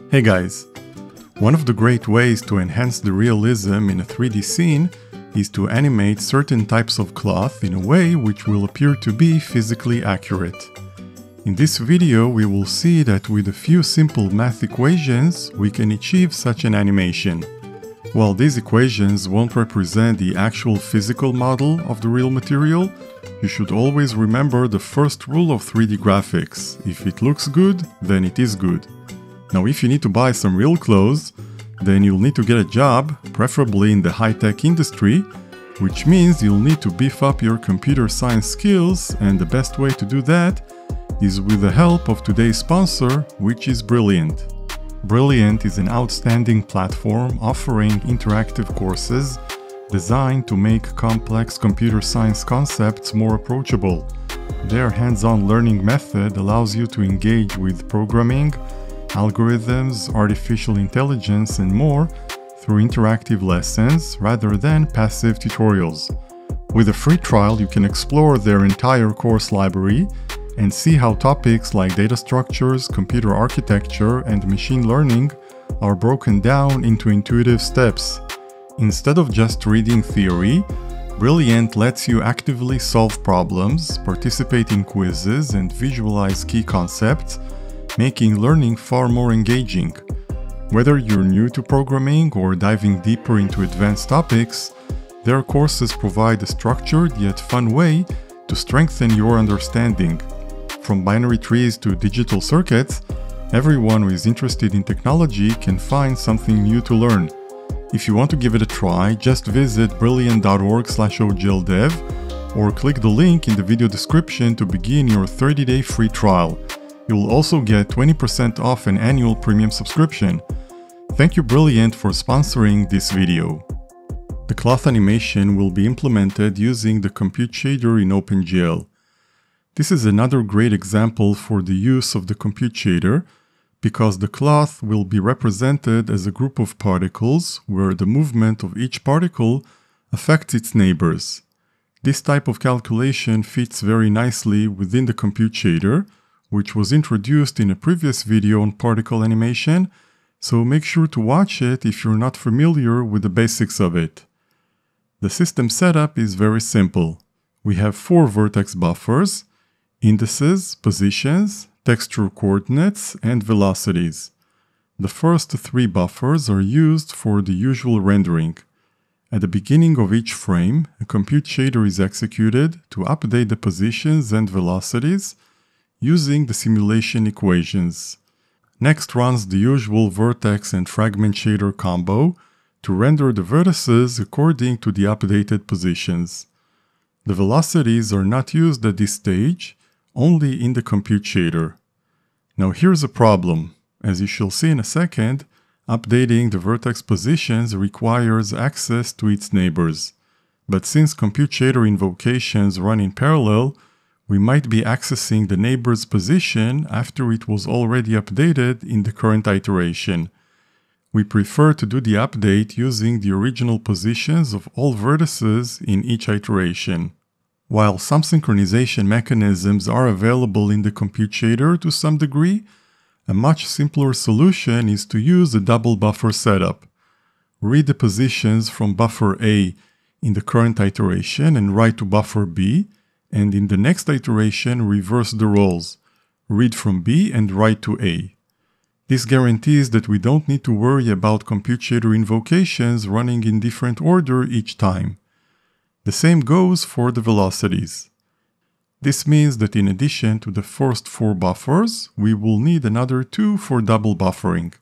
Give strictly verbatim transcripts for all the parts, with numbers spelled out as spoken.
Hey guys! One of the great ways to enhance the realism in a three D scene is to animate certain types of cloth in a way which will appear to be physically accurate. In this video we will see that with a few simple math equations we can achieve such an animation. While these equations won't represent the actual physical model of the real material, you should always remember the first rule of three D graphics: if it looks good, then it is good. Now if you need to buy some real clothes, then you'll need to get a job, preferably in the high-tech industry, which means you'll need to beef up your computer science skills, and the best way to do that is with the help of today's sponsor, which is Brilliant. Brilliant is an outstanding platform offering interactive courses designed to make complex computer science concepts more approachable. Their hands-on learning method allows you to engage with programming, algorithms, artificial intelligence, and more through interactive lessons rather than passive tutorials. With a free trial, you can explore their entire course library and see how topics like data structures, computer architecture, and machine learning are broken down into intuitive steps. Instead of just reading theory, Brilliant lets you actively solve problems, participate in quizzes, and visualize key concepts, making learning far more engaging. Whether you're new to programming or diving deeper into advanced topics, their courses provide a structured yet fun way to strengthen your understanding. From binary trees to digital circuits, everyone who is interested in technology can find something new to learn. If you want to give it a try, just visit brilliant dot org slash O G L dev or click the link in the video description to begin your thirty day free trial. You'll also get twenty percent off an annual premium subscription. Thank you Brilliant for sponsoring this video. The cloth animation will be implemented using the compute shader in OpenGL. This is another great example for the use of the compute shader because the cloth will be represented as a group of particles where the movement of each particle affects its neighbors. This type of calculation fits very nicely within the compute shader, which was introduced in a previous video on particle animation, so make sure to watch it if you're not familiar with the basics of it. The system setup is very simple. We have four vertex buffers: indices, positions, texture coordinates, and velocities. The first three buffers are used for the usual rendering. At the beginning of each frame, a compute shader is executed to update the positions and velocities using the simulation equations. Next runs the usual vertex and fragment shader combo to render the vertices according to the updated positions. The velocities are not used at this stage, only in the compute shader. Now here's a problem. As you shall see in a second, updating the vertex positions requires access to its neighbors. But since compute shader invocations run in parallel, we might be accessing the neighbor's position after it was already updated in the current iteration. We prefer to do the update using the original positions of all vertices in each iteration. While some synchronization mechanisms are available in the compute shader to some degree, a much simpler solution is to use a double buffer setup. Read the positions from buffer A in the current iteration and write to buffer B, and in the next iteration reverse the roles. Read from B and write to A. This guarantees that we don't need to worry about compute shader invocations running in different order each time. The same goes for the velocities. This means that in addition to the first four buffers, we will need another two for double buffering.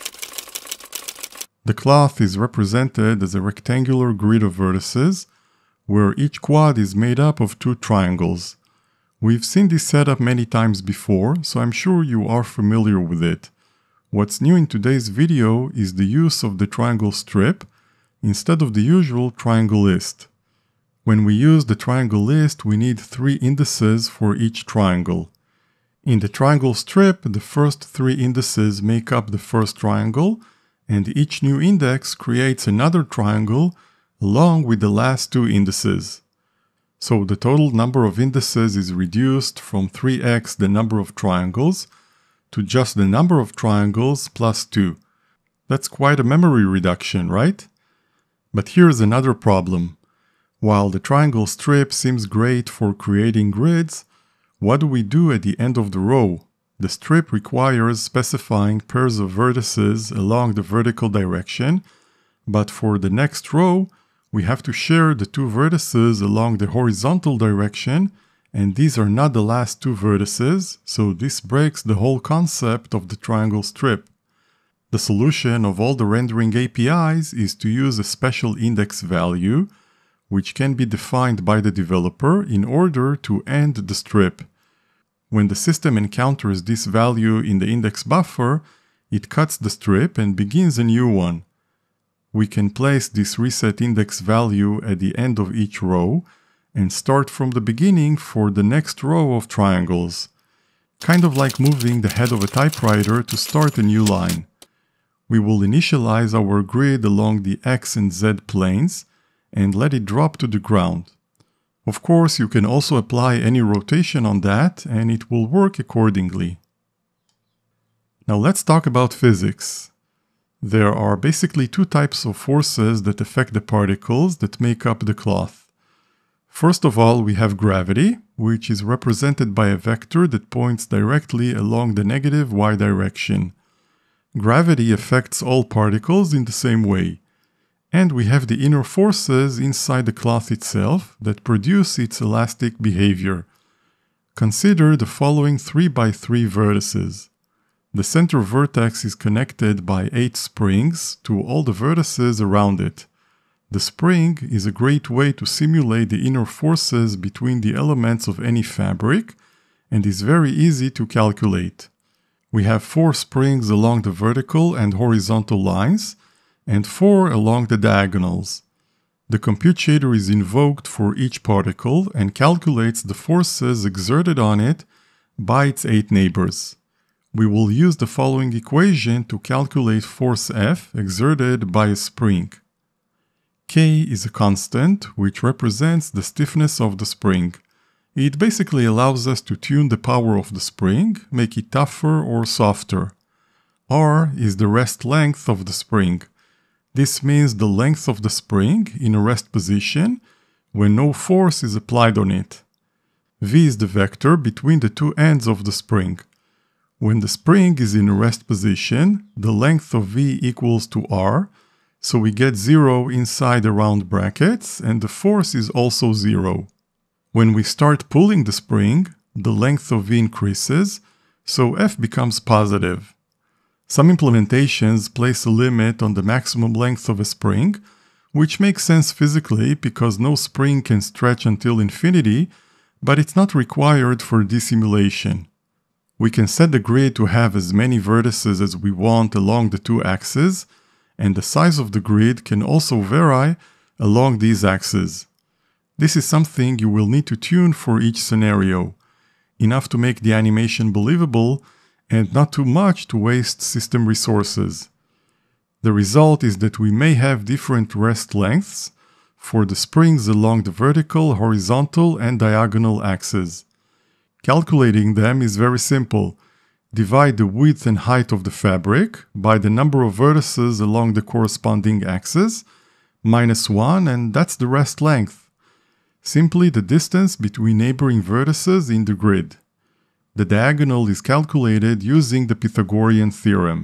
The cloth is represented as a rectangular grid of vertices, where each quad is made up of two triangles. We've seen this setup many times before, so I'm sure you are familiar with it. What's new in today's video is the use of the triangle strip instead of the usual triangle list. When we use the triangle list, we need three indices for each triangle. In the triangle strip, the first three indices make up the first triangle, and each new index creates another triangle along with the last two indices. So the total number of indices is reduced from three x the number of triangles to just the number of triangles plus two. That's quite a memory reduction, right? But here's another problem. While the triangle strip seems great for creating grids, what do we do at the end of the row? The strip requires specifying pairs of vertices along the vertical direction, but for the next row, we have to share the two vertices along the horizontal direction, and these are not the last two vertices, so this breaks the whole concept of the triangle strip. The solution of all the rendering A P Is is to use a special index value, which can be defined by the developer in order to end the strip. When the system encounters this value in the index buffer, it cuts the strip and begins a new one. We can place this reset index value at the end of each row and start from the beginning for the next row of triangles. Kind of like moving the head of a typewriter to start a new line. We will initialize our grid along the X and Z planes and let it drop to the ground. Of course, you can also apply any rotation on that and it will work accordingly. Now let's talk about physics. There are basically two types of forces that affect the particles that make up the cloth. First of all, we have gravity, which is represented by a vector that points directly along the negative y direction. Gravity affects all particles in the same way. And we have the inner forces inside the cloth itself that produce its elastic behavior. Consider the following three by three vertices. The center vertex is connected by eight springs to all the vertices around it. The spring is a great way to simulate the inner forces between the elements of any fabric and is very easy to calculate. We have four springs along the vertical and horizontal lines, and four along the diagonals. The compute shader is invoked for each particle and calculates the forces exerted on it by its eight neighbors. We will use the following equation to calculate force F exerted by a spring. K is a constant which represents the stiffness of the spring. It basically allows us to tune the power of the spring, make it tougher or softer. R is the rest length of the spring. This means the length of the spring in a rest position when no force is applied on it. V is the vector between the two ends of the spring. When the spring is in a rest position, the length of V equals to R, so we get zero inside the round brackets and the force is also zero. When we start pulling the spring, the length of V increases, so F becomes positive. Some implementations place a limit on the maximum length of a spring, which makes sense physically because no spring can stretch until infinity, but it's not required for this simulation. We can set the grid to have as many vertices as we want along the two axes, and the size of the grid can also vary along these axes. This is something you will need to tune for each scenario, enough to make the animation believable and not too much to waste system resources. The result is that we may have different rest lengths for the springs along the vertical, horizontal, and diagonal axes. Calculating them is very simple. Divide the width and height of the fabric by the number of vertices along the corresponding axis, minus one, and that's the rest length. Simply the distance between neighboring vertices in the grid. The diagonal is calculated using the Pythagorean theorem.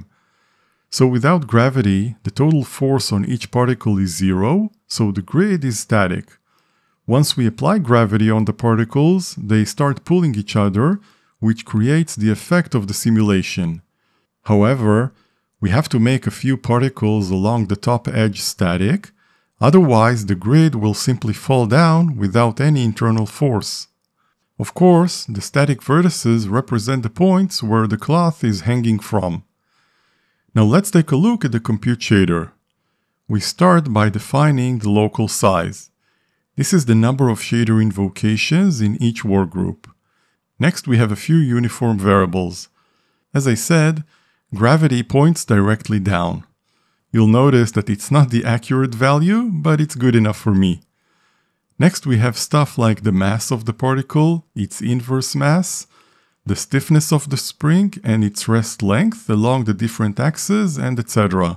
So without gravity, the total force on each particle is zero, so the grid is static. Once we apply gravity on the particles, they start pulling each other, which creates the effect of the simulation. However, we have to make a few particles along the top edge static, otherwise the grid will simply fall down without any internal force. Of course, the static vertices represent the points where the cloth is hanging from. Now let's take a look at the compute shader. We start by defining the local size. This is the number of shader invocations in each workgroup. Next we have a few uniform variables. As I said, gravity points directly down. You'll notice that it's not the accurate value, but it's good enough for me. Next we have stuff like the mass of the particle, its inverse mass, the stiffness of the spring and its rest length along the different axes, and et cetera.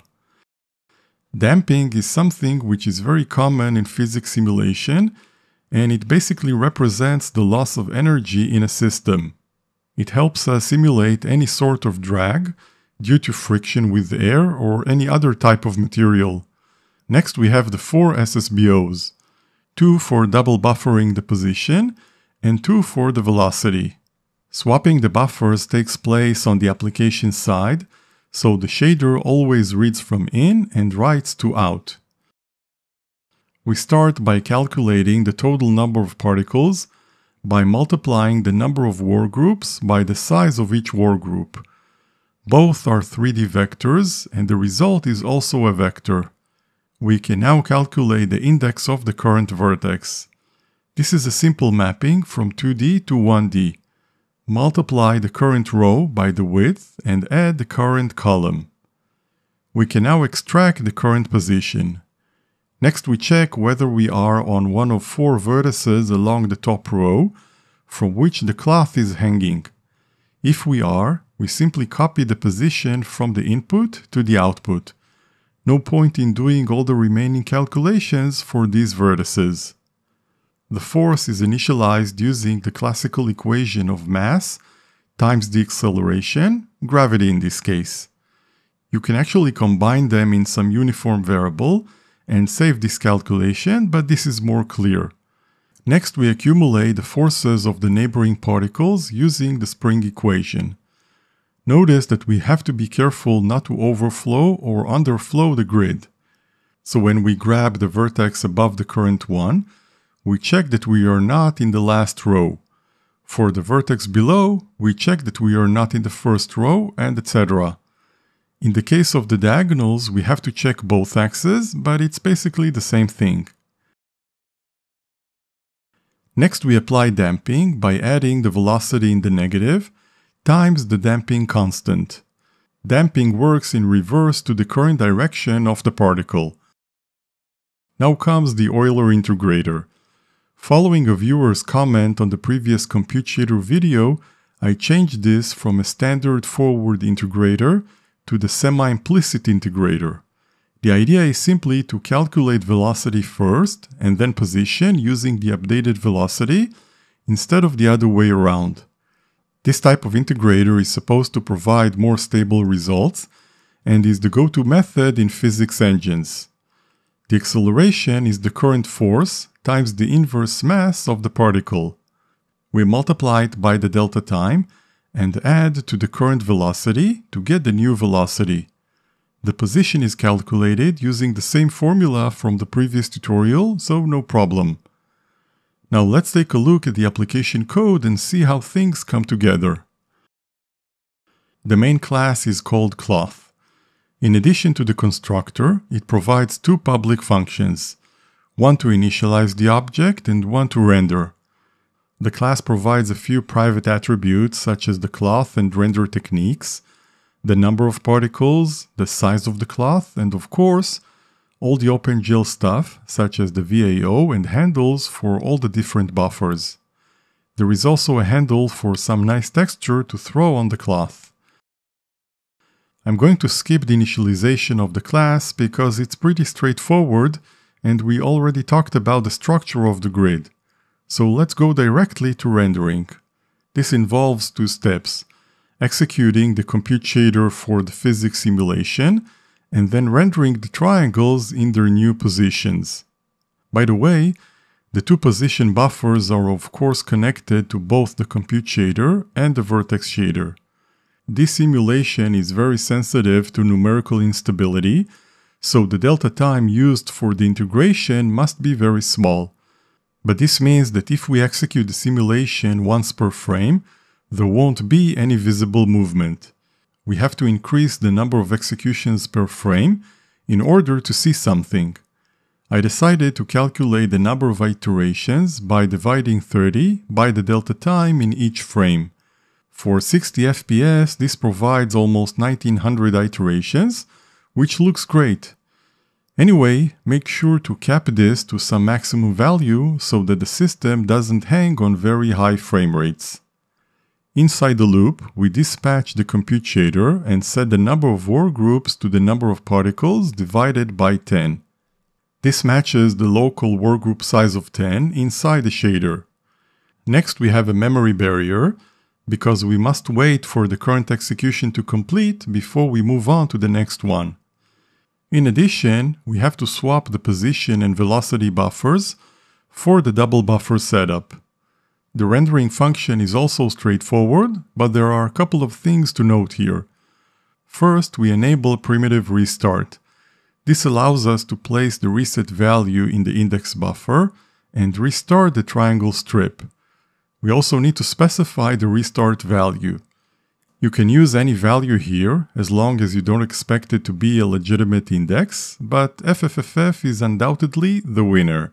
Damping is something which is very common in physics simulation, and it basically represents the loss of energy in a system. It helps us simulate any sort of drag due to friction with air or any other type of material. Next we have the four S S B Os, two for double buffering the position and two for the velocity. Swapping the buffers takes place on the application side, so the shader always reads from in and writes to out. We start by calculating the total number of particles by multiplying the number of war groups by the size of each war group. Both are three D vectors, and the result is also a vector. We can now calculate the index of the current vertex. This is a simple mapping from two D to one D. Multiply the current row by the width and add the current column. We can now extract the current position. Next we check whether we are on one of four vertices along the top row from which the cloth is hanging. If we are, we simply copy the position from the input to the output. No point in doing all the remaining calculations for these vertices. The force is initialized using the classical equation of mass times the acceleration, gravity in this case. You can actually combine them in some uniform variable and save this calculation, but this is more clear. Next we accumulate the forces of the neighboring particles using the spring equation. Notice that we have to be careful not to overflow or underflow the grid. So when we grab the vertex above the current one, we check that we are not in the last row. For the vertex below, we check that we are not in the first row, and et cetera. In the case of the diagonals, we have to check both axes, but it's basically the same thing. Next we apply damping by adding the velocity in the negative times the damping constant. Damping works in reverse to the current direction of the particle. Now comes the Euler integrator. Following a viewer's comment on the previous Compute Shader video, I changed this from a standard forward integrator to the semi-implicit integrator. The idea is simply to calculate velocity first and then position using the updated velocity instead of the other way around. This type of integrator is supposed to provide more stable results and is the go-to method in physics engines. The acceleration is the current force times the inverse mass of the particle. We multiply it by the delta time and add to the current velocity to get the new velocity. The position is calculated using the same formula from the previous tutorial, so no problem. Now let's take a look at the application code and see how things come together. The main class is called cloth. In addition to the constructor, it provides two public functions, one to initialize the object and one to render. The class provides a few private attributes such as the cloth and render techniques, the number of particles, the size of the cloth, and of course, all the OpenGL stuff such as the V A O and handles for all the different buffers. There is also a handle for some nice texture to throw on the cloth. I'm going to skip the initialization of the class because it's pretty straightforward and we already talked about the structure of the grid. So let's go directly to rendering. This involves two steps: executing the compute shader for the physics simulation, and then rendering the triangles in their new positions. By the way, the two position buffers are of course connected to both the compute shader and the vertex shader. This simulation is very sensitive to numerical instability, so the delta time used for the integration must be very small. But this means that if we execute the simulation once per frame, there won't be any visible movement. We have to increase the number of executions per frame in order to see something. I decided to calculate the number of iterations by dividing thirty by the delta time in each frame. For sixty F P S, this provides almost nineteen hundred iterations, which looks great. Anyway, make sure to cap this to some maximum value so that the system doesn't hang on very high frame rates. Inside the loop, we dispatch the compute shader and set the number of workgroups to the number of particles divided by ten. This matches the local workgroup size of ten inside the shader. Next, we have a memory barrier, because we must wait for the current execution to complete before we move on to the next one. In addition, we have to swap the position and velocity buffers for the double buffer setup. The rendering function is also straightforward, but there are a couple of things to note here. First, we enable primitive restart. This allows us to place the reset value in the index buffer and restart the triangle strip. We also need to specify the restart value. You can use any value here as long as you don't expect it to be a legitimate index, but F F F F is undoubtedly the winner.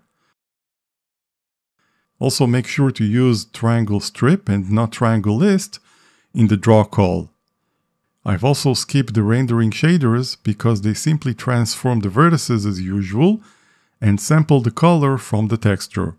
Also make sure to use triangle strip and not triangle list in the draw call. I've also skipped the rendering shaders because they simply transform the vertices as usual and sample the color from the texture.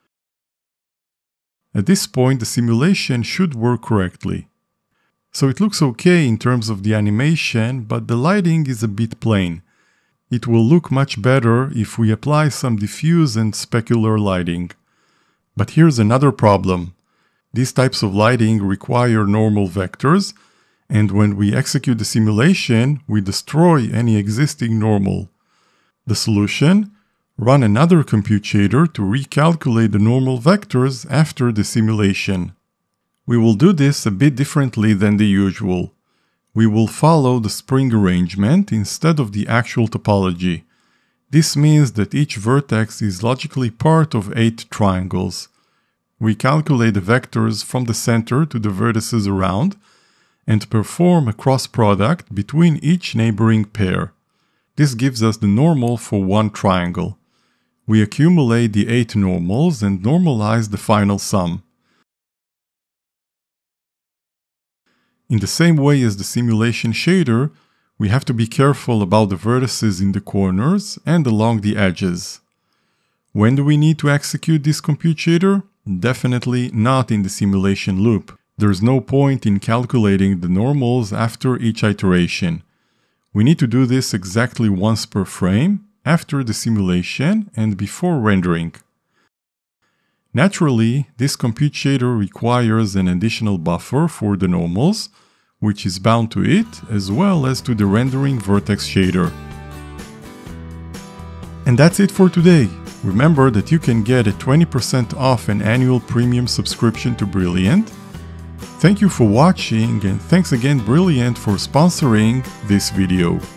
At this point, the simulation should work correctly. So it looks okay in terms of the animation, but the lighting is a bit plain. It will look much better if we apply some diffuse and specular lighting. But here's another problem. These types of lighting require normal vectors, and when we execute the simulation, we destroy any existing normal. The solution? Run another compute shader to recalculate the normal vectors after the simulation. We will do this a bit differently than the usual. We will follow the spring arrangement instead of the actual topology. This means that each vertex is logically part of eight triangles. We calculate the vectors from the center to the vertices around and perform a cross product between each neighboring pair. This gives us the normal for one triangle. We accumulate the eight normals and normalize the final sum. In the same way as the simulation shader, we have to be careful about the vertices in the corners and along the edges. When do we need to execute this compute shader? Definitely not in the simulation loop. There's no point in calculating the normals after each iteration. We need to do this exactly once per frame, after the simulation and before rendering. Naturally, this compute shader requires an additional buffer for the normals, which is bound to it as well as to the rendering vertex shader. And that's it for today. Remember that you can get a twenty percent off an annual premium subscription to Brilliant. Thank you for watching, and thanks again Brilliant for sponsoring this video.